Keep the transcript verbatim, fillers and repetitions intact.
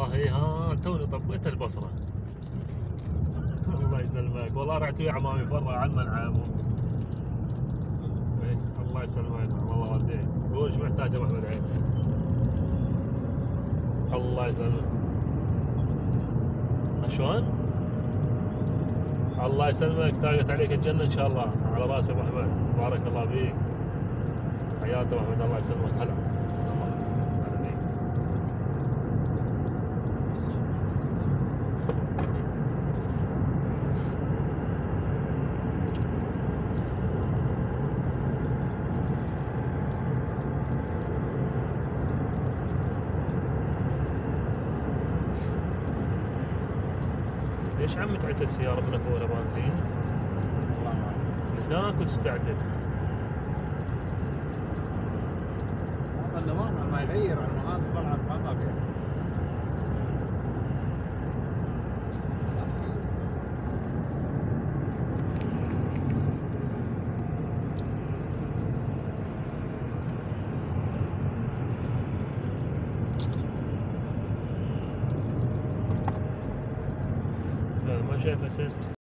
والله ها توني طبيت البصرة. الله يسلمك والله رحت ويا عمامي فرع على المنعم. ايه الله يسلمك والله والديك قول ايش محتاج ابو احمد عين. الله يسلمك. شلون؟ الله يسلمك تاقت عليك الجنة ان شاء الله على راسي ابو احمد بارك الله فيك. حياته ابو احمد الله يسلمك هلا. ليش عم تعد السيارة بنفولة بنزين؟ هناك وتستعدل. هذا النظام ما يغير انه هذا طلع ما صار فيها. لا ما شايفه سيد.